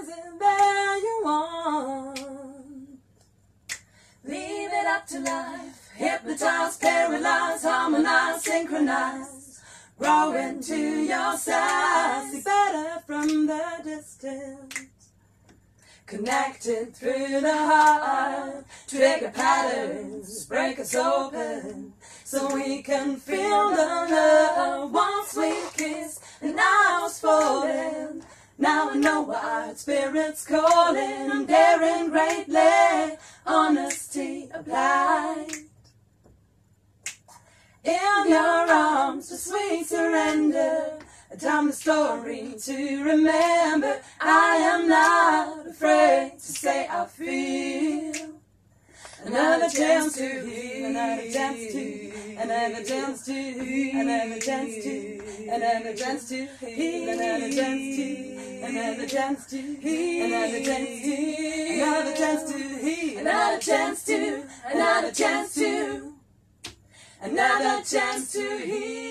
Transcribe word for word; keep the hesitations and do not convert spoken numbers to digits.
it there you want. Leave it up to life. Hypnotize, paralyze, harmonize, synchronize. Grow into your size. See better from the distance. Connected through the heart. Trigger patterns break us open, so we can feel the love. Once we kiss and I was falling. Now I know why spirit's calling. I'm daring greatly, honesty applied. In your arms, a sweet surrender, a timeless story to remember. I am not afraid to say I feel. Another chance to heal, another chance to, another chance to heal, another chance to, another chance to heal, another chance to, another chance to heal, another chance to, another chance to heal, another chance to, another chance to, another chance to heal.